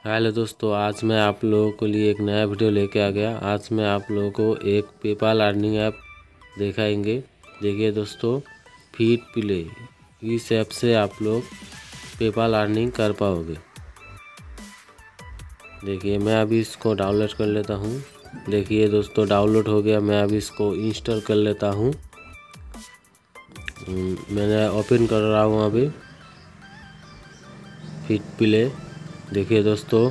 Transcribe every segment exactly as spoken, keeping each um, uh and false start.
Hello दोस्तों, आज मैं आप लोगों के लिए एक नया वीडियो लेके आ गया। आज मैं आप लोगों को एक पेपाल अर्निंग ऐप दिखाएंगे। देखिए दोस्तों, फीड प्ले, इस ऐप से आप लोग पेपाल अर्निंग कर पाओगे। देखिए मैं अभी इसको डाउनलोड कर लेता हूँ। देखिए दोस्तों, डाउनलोड हो गया। मैं अभी इसको इंस्टॉल कर लेता हूँ। मैंने ओपन कर रहा हूँ अभी फीड प्ले। देखिए दोस्तों,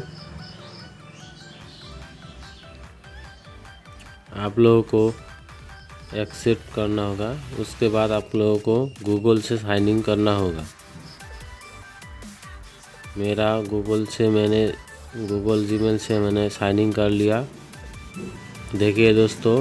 आप लोगों को एक्सेप्ट करना होगा। उसके बाद आप लोगों को गूगल से साइन इन करना होगा। मेरा गूगल से मैंने गूगल जीमेल से मैंने साइन इन कर लिया। देखिए दोस्तों,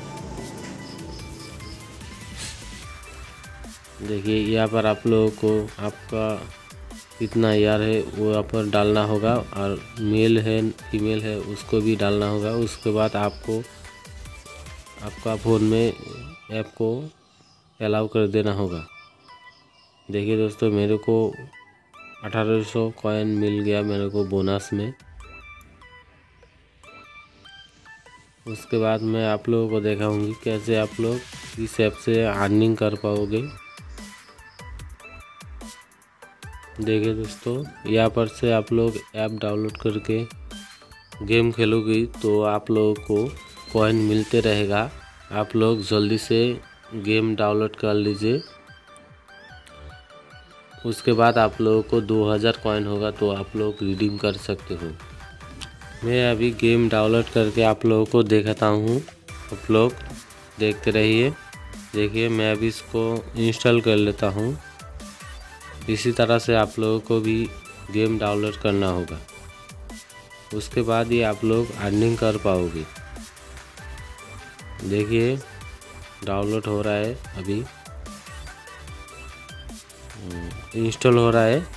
देखिए यहाँ पर आप लोगों को आपका कितना ईयर है वो यहाँ पर डालना होगा, और मेल है फीमेल है उसको भी डालना होगा। उसके बाद आपको आपका फ़ोन में ऐप को अलाउ कर देना होगा। देखिए दोस्तों, मेरे को अठारह सौ कॉइन मिल गया मेरे को बोनस में। उसके बाद मैं आप लोगों को दिखाऊंगी कैसे आप लोग इस ऐप से अर्निंग कर पाओगे। देखिए दोस्तों, यहाँ पर से आप लोग ऐप डाउनलोड करके गेम खेलोगे तो आप लोगों को कॉइन मिलते रहेगा। आप लोग जल्दी से गेम डाउनलोड कर लीजिए। उसके बाद आप लोगों को दो हज़ार कॉइन होगा तो आप लोग रिडीम कर सकते हो। मैं अभी गेम डाउनलोड करके आप लोगों को दिखाता हूँ, आप लोग देखते रहिए। देखिए मैं अभी इसको इंस्टॉल कर लेता हूँ। इसी तरह से आप लोगों को भी गेम डाउनलोड करना होगा। उसके बाद ही आप लोग अर्निंग कर पाओगे। देखिए डाउनलोड हो रहा है, अभी इंस्टॉल हो रहा है।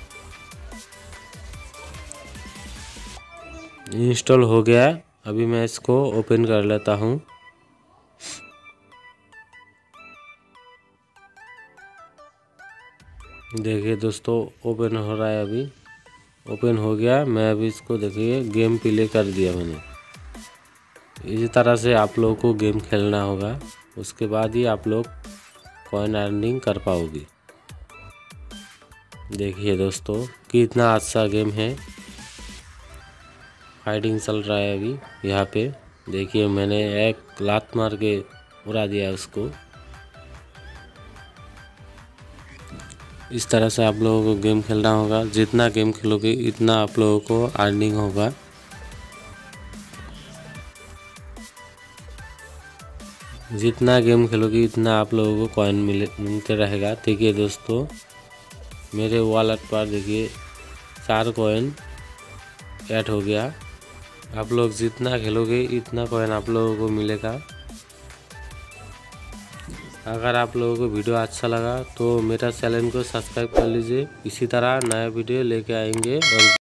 इंस्टॉल हो गया। अभी मैं इसको ओपन कर लेता हूँ। देखिए दोस्तों, ओपन हो रहा है। अभी ओपन हो गया। मैं अभी इसको देखिए गेम प्ले कर दिया मैंने। इसी तरह से आप लोगों को गेम खेलना होगा। उसके बाद ही आप लोग कॉइन अर्निंग कर पाओगे। देखिए दोस्तों, कितना अच्छा गेम है। फाइटिंग चल रहा है अभी यहाँ पे। देखिए मैंने एक लात मार के उड़ा दिया उसको। इस तरह से आप लोगों को गेम खेलना होगा। जितना गेम खेलोगे इतना आप लोगों को अर्निंग होगा। जितना गेम खेलोगे इतना आप लोगों को कॉइन मिले मिलते रहेगा। देखिए दोस्तों, मेरे वॉलेट पर देखिए चार कॉइन ऐड हो गया। आप लोग जितना खेलोगे इतना कॉइन आप लोगों को मिलेगा। अगर आप लोगों को वीडियो अच्छा लगा तो मेरा चैनल को सब्सक्राइब कर लीजिए। इसी तरह नया वीडियो लेके आएंगे। और